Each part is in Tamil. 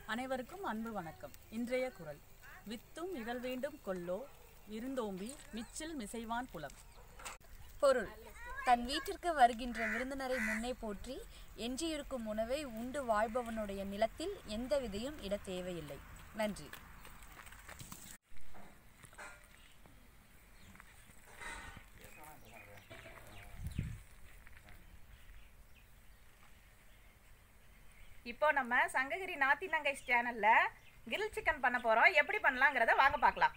அனைவருக்கும் அன்பு வணக்கம். இன்றைய குறள். வித்தும் இகழ் வேண்டும் கொல்லோ விருந்தோம்பி மிச்சில் மிசைவான் புலம். பொருள்: தன் வீட்டிற்கு வருகின்ற விருந்தினரை முன்னே போற்றி எஞ்சியிருக்கும் உணவை உண்டு வாழ்பவனுடைய நிலத்தில் எந்த விதையும் இட தேவையில்லை. நன்றி. இப்போ நம்ம சங்ககிரி நார்த் இந்தியன் கைஸ் சேனல்ல கிரில் சிக்கன் பண்ண போறோம். எப்படி பண்ணலாங்கிறத வாங்க பார்க்கலாம்.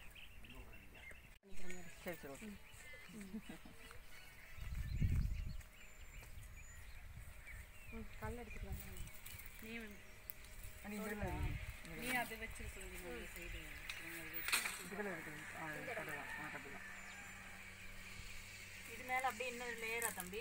நீ அது இது மேல அப்படியே இன்னொரு லேயரா தம்பி?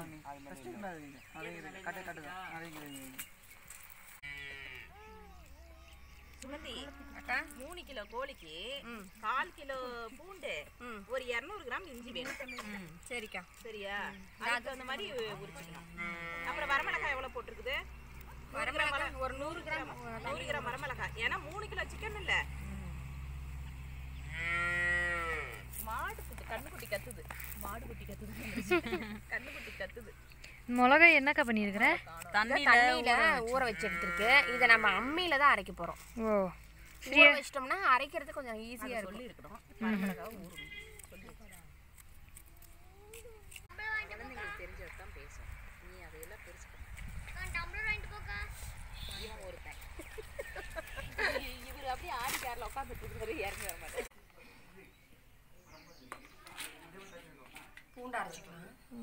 சுமதி, 3 கிலோ கோழிக்கு 1/4 கிலோ பூண்டு, ஒரு 200 கிராம் இஞ்சி வேணும். சரிக்கா, சரியா? அதுக்கு அந்த மாதிரி உரிச்சுக்கணும். அப்புறம் வரமிளகாய் எவ்வளவு போட்டிருக்குது? ஒரு 100 கிராம் வரமிளகாய். ஏன்னா 3 கிலோ சிக்கன் இல்ல. கண்ணுக்குட்டி கத்துது. கண்ணுக்குட்டி கத்துது. மிளகாய் என்னக்கா பண்ணிருக்கிற? தண்ணியில ஊற வச்சு எடுத்துருக்கு. இதை நம்ம அம்மியில தான் அரைக்க போறோம். ஊற வச்சிட்டோம்னா அரைக்கிறது கொஞ்சம் ஈஸியா இருக்கும். இருக்கணும். வரமிளகாய் ஊறணும். குழந்தைங்களுக்கு தெரிஞ்சதான் பேசும். நீ அதையெல்லாம் பெருசு இவர் அப்படியே ஆடி காரில் உட்காந்துட்டு இருக்காரு. இறங்கி வர மாட்டேன். பூண்டா அரைச்சிக்கலாம்.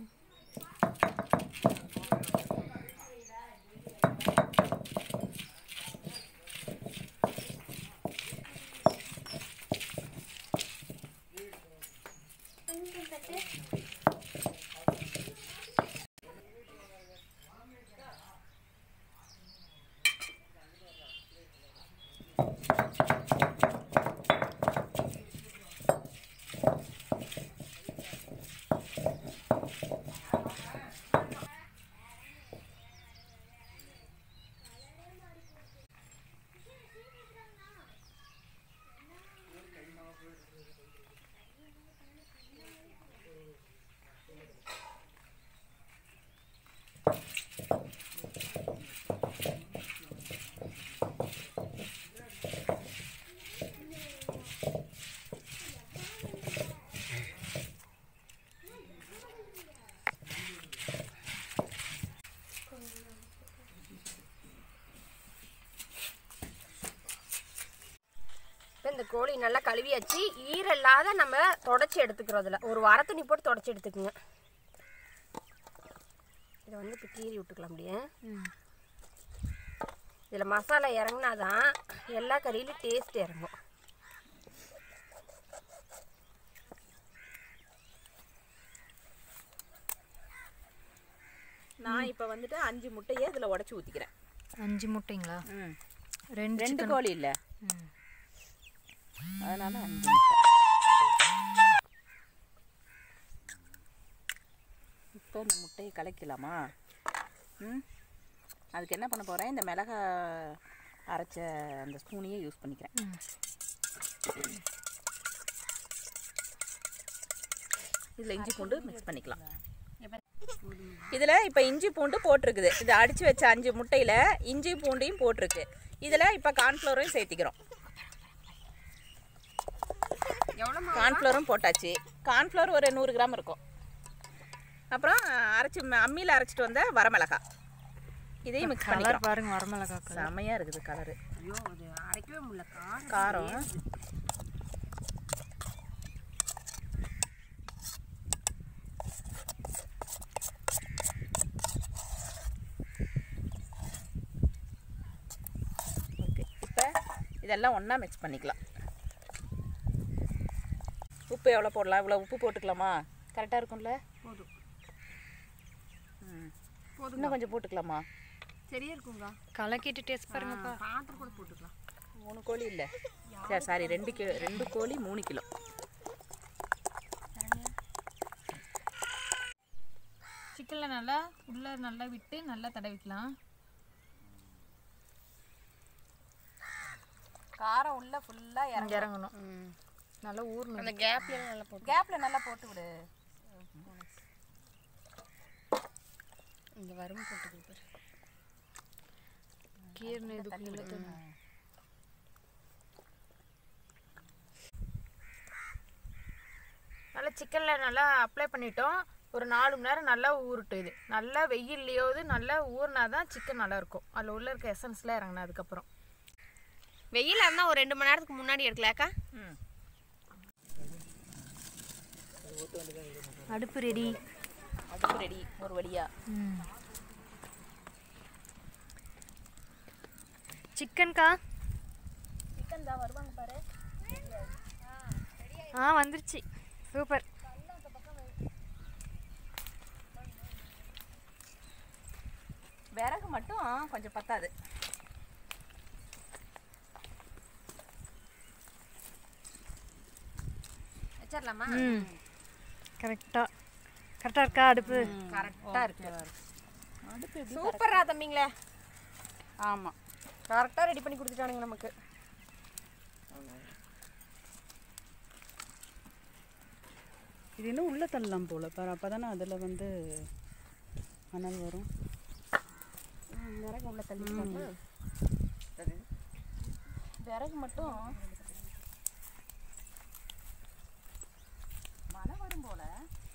இந்த கோழி நல்லா கழுவியாச்சு. ஈரல்லாத நம்ம தொடச்சி எடுத்துக்கிறோம். ஒரு வர துணி போட்டு தொடச்சி எடுத்துக்குங்க. இதை இப்போ கீறி விட்டுக்கலாம். அப்படியே இதில் மசாலா இறங்கினாதான் எல்லா கறியிலும் டேஸ்ட் இறங்கும். நான் இப்போ 5 முட்டையை இதில் உடச்சி ஊற்றிக்கிறேன். 5 முட்டைங்களா? ரெண்டு கோழி இல்லை, அதனால 5 முட்டை. இப்போ இந்த முட்டையை கலக்கலாமா? அதுக்கு என்ன பண்ண போகிறேன், இந்த மிளகாய் அரைச்ச அந்த ஸ்பூனையே யூஸ் பண்ணிக்கிறேன். இதில் இஞ்சி பூண்டு மிக்ஸ் பண்ணிக்கலாம். இதில் இப்போ இஞ்சி பூண்டு போட்டிருக்குது. இது அடித்து வச்ச 5 முட்டையில் இஞ்சி பூண்டையும் போட்டிருக்கு. இதில் இப்போ கார்ன்ஃப்ளவரையும் சேர்த்திக்கிறோம். கார்ன்ஃப்ளவரும் போட்டாச்சு. கார்ன்ஃப்ளவர் ஒரு 100 கிராம் இருக்கும். அப்புறம் அம்மியில் அரைச்சிட்டு வந்த வரமிளகாய் இதையும் மிக்ஸ் பண்ணிக்கலாம். பாருங்க, வரமிளகாய் செமையாக இருக்குது கலரு. ஐயோ, அது அரைக்கவே முடியல. காரம் ஓகே. இப்போ இதெல்லாம் ஒன்றா மிக்ஸ் பண்ணிக்கலாம். உப்பு எவ்வளோ போடலாம்? இவ்வளோ உப்பு போட்டுக்கலாமா? கரெக்டாக இருக்கும்ல? போதும். இன்னும் கொஞ்சம் போட்டுக்கலாமா? சரியா இருக்குங்க. கலக்கிட்டு டேஸ்ட் பாருங்கப்பா. பாத்திரம் கூட போட்டுக்கலாம். 3 கோழி இல்லை, சாரி 2 கோழி 3 கிலோ. சிக்கனில் நல்லா உள்ளே நல்லா விட்டு நல்லா தடவிக்கலாம். காரம் உள்ள ஃபுல்லா இறங்கணும் நல்லா ஊறணும். அந்த கேப்ல நல்லா போட்டு கேப்ல நல்லா போட்டு விடு. இந்த வரும் போட்டு பாரு. கீர்னு இதுக்குள்ள நல்லா சிக்கனில் நல்லா அப்ளை பண்ணிட்டோம். ஒரு 4 மணி நேரம் நல்லா ஊறட்டும். இது நல்லா வெயில்லையோது நல்லா ஊறினா தான் சிக்கன் நல்லாயிருக்கும். அதில் உள்ள இருக்க எசன்ஸ்லாம் இறங்கினா அதுக்கப்புறம். வெயிலாக இருந்தால் ஒரு 2 மணி நேரத்துக்கு முன்னாடி எடுக்கலாக்கா. அடுப்பு ரெடி. அடுப்பு ரெடி ஒரு வழியா. சிக்கன்கா சிக்கன் தான் வருவாங்க பாரு. வந்துருச்சு. சூப்பர். விறகு மட்டும் கொஞ்சம் பத்தாது. வச்சிடலாமா? கரெக்டாக இருக்கா அடுப்பு? கரெக்டாக இருக்கு. அடுப்பு எப்படி? சூப்பரா தம்பிங்களே. ஆமாம், கரெக்டாக ரெடி பண்ணி கொடுத்துட்டானுங்க நமக்கு. இது இன்னும் உள்ள தள்ளலாம் போல பாரு, அப்பதானே அதுல வந்து அனல் வரும். விறகு உள்ள தள்ளிட்டாங்க. விறகு மட்டும் மழை வரும் போல.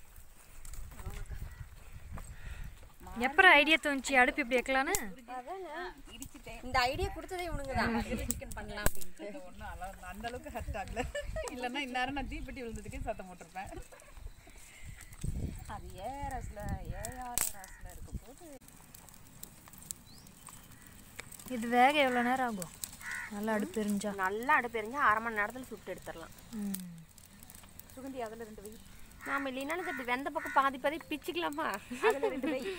எப்பறம் ஐடியா தோணுச்சு அடுப்பு இப்படி வைக்கலான்னு? இந்த ஐடியா கொடுத்ததே இவனுங்க தான். சிக்கன் பண்ணலாம் அப்படின்ட்டு. ஒன்றும் அந்த அளவுக்கு ஹர்ட் ஆகல. இல்லைன்னா இந்நேரம் நான் தீப்பெட்டி விழுந்ததுக்கே சத்தம் போட்டிருப்பேன். அது ஏஆர்எஸ்ல இருக்கும் போது இது வேக எவ்வளோ நேரம் ஆகும்? நல்லா அடுப்பு எரிஞ்சா? நல்லா அடுப்பு எரிஞ்சா 1/2 மணி நேரத்தில் சுட்டு எடுத்துடலாம். சுகந்தி அதில் 2 வை. நாம இல்லைனாலும் இப்படி வெந்த பக்கம் பாதி பாதி பிச்சுக்கலாமா? அதில் 2 வை.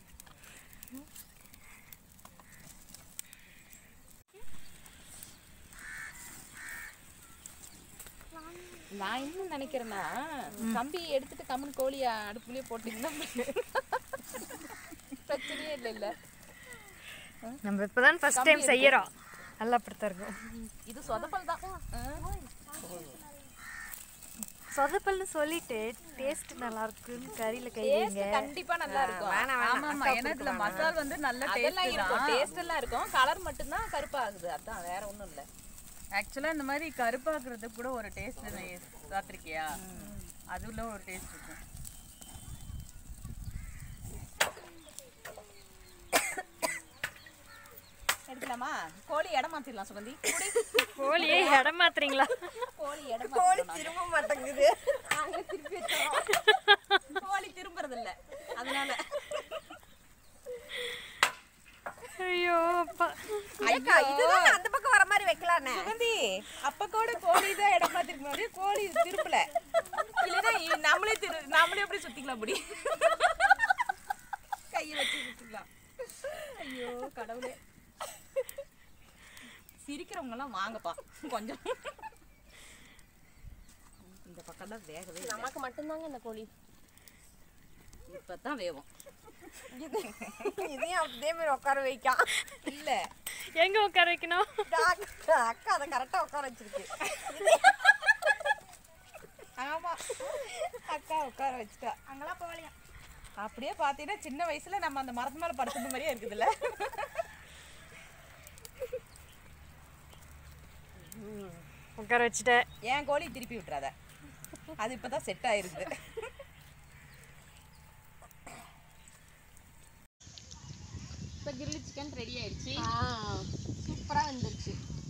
நான் என்ன நினைக்கிறேன்னா, கம்பி எடுத்துட்டு கம்முன்னு கோழியை அடுப்புலயே போட்டீங்கன்னா பிரச்சனையே இல்லை. நம்ம இப்போதான் ஃபர்ஸ்ட் டைம் செய்யறோம். நல்லா அப்படித்தான் இருக்கும். இது சொதப்பல் தான். சொதப்பல்னு சொல்லிட்டு டேஸ்ட் நல்லா இருக்குன்னு கறியில கை வைங்க. கண்டிப்பா நல்லா இருக்கும். ஆமா, ஏன்னா இதுல மசால் வந்து நல்ல அதெல்லாம் டேஸ்ட் இருக்கும், டேஸ்ட் எல்லாம் இருக்கும். கலர் மட்டும்தான் கருப்பாகுது, அதான் வேற ஒண்ணும் இல்ல. ஆக்சுவலா இந்த மாதிரி கருப்பாக்குறதுக்கு கூட ஒரு டேஸ்ட் பார்த்திருக்கியா? அதுல ஒரு டேஸ்ட் இருக்கும். எடுக்கலாமா? கோழி இடம் மாத்திடலாம் சுகந்தி. கோழியே இடம் மாத்துறீங்களா? கோழி இடம் கோழி திரும்ப மாட்டேங்குது. நாங்களே திருப்பி வச்சோம். கோழி திரும்புறது இல்ல, அதனால. ஐயோ அப்பா. ஐயா இதுதான் அந்த பக்கம் வர மாதிரி வைக்கலானே. சுகந்தி அப்ப கூட கோழி தான் இடம் மாத்திருக்க மாதிரி, கோழி திருப்பல. இல்லைன்னா நம்மளே எப்படி சுத்திக்கலாம் அப்படி கையை வச்சு சுத்திக்கலாம். ஐயோ கடவுளே. சிரிக்கிறவங்க எல்லாம் வாங்கப்பா கொஞ்சம். இந்த பக்கம் தான் வேகவே இல்லை. நமக்கு மட்டும்தாங்க இந்த கோழி. இப்பதான் வேகும். இதையும் அப்படியே மாதிரி உட்கார வைக்கான். இல்ல எங்க உட்கார வைக்கணும்? அக்கா அதை கரெக்டா உட்கார வச்சிருக்கு. ஆமா, அக்கா உட்கார வச்சுட்டா. அங்கெல்லாம் போகலையா? அப்படியே பாத்தீங்கன்னா சின்ன வயசுல நம்ம அந்த மரத்து மேல படுத்துற மாதிரியே இருக்குதுல்ல. உட்கார வச்சுட்டேன். ஏன் கோழி திருப்பி விட்டுறாத, அது இப்பதான் செட் ஆயிருக்குது. இப்போ கிரில் சிக்கன் ரெடி ஆயிடுச்சு. சூப்பரா வந்துருச்சு.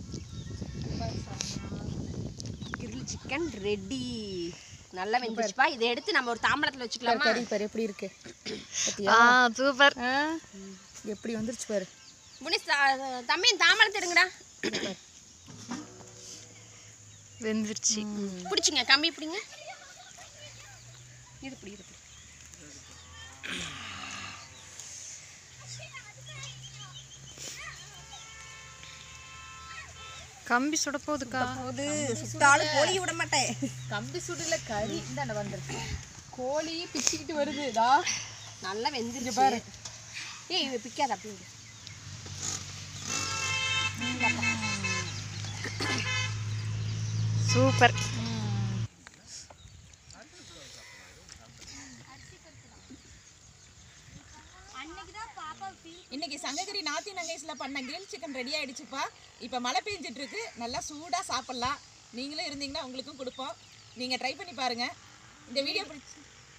Grill chicken ready. நல்லா வெந்துருச்சுப்பா. இதை எடுத்து நம்ம ஒரு தாம்பளத்துல வச்சுக்கலாமா? கறி பாரு எப்படி இருக்கு, சூப்பர். எப்படி வந்துருச்சு பாரு. முனிஸ் தம்பி தாம்பளத்தை எடுங்கடா. வெந்துருச்சு. பிடிச்சிங்க, கம்பி பிடிங்க. இது பிடி, இது பிடி. கம்பி சுட போகுதுக்கா. சுட்டாலும் கோழி விட மாட்டேன். கம்பி சுடுல கறி இந்தாண்ட வந்துருச்சு. கோழி பிச்சுக்கிட்டு வருதுதா. நல்லா வெந்துருச்சு பாரு. ஏய் இவ பிக்காத அப்படிங்க. சூப்பர். இன்னைக்கு சங்ககிரி நார்த் நங்கைஸில் பண்ண கிரில் சிக்கன் ரெடி ஆயிடுச்சுப்பா. இப்போ மழை பெஞ்சிட்டு இருக்கு, நல்லா சூடாக சாப்பிட்லாம். நீங்களும் இருந்தீங்கன்னா உங்களுக்கும் கொடுப்போம், நீங்கள் ட்ரை பண்ணி பாருங்க. இந்த வீடியோ பிடிச்சி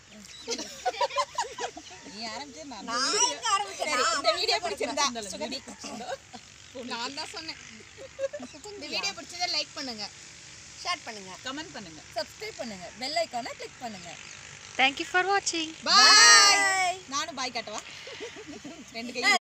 நீ ஆரம்பிச்சு இந்த வீடியோ பிடிச்சிருந்தா நான் தான் சொன்னேன். இந்த வீடியோ பிடிச்சதை லைக் பண்ணுங்க, ஷேர் பண்ணுங்க, கமெண்ட் பண்ணுங்க, சப்ஸ்கிரைப் பண்ணுங்க, பெல் ஐகானை கிளிக் பண்ணுங்க. Thank you for watching. பாய். நானும் பாய் காட்டவா? 2 கை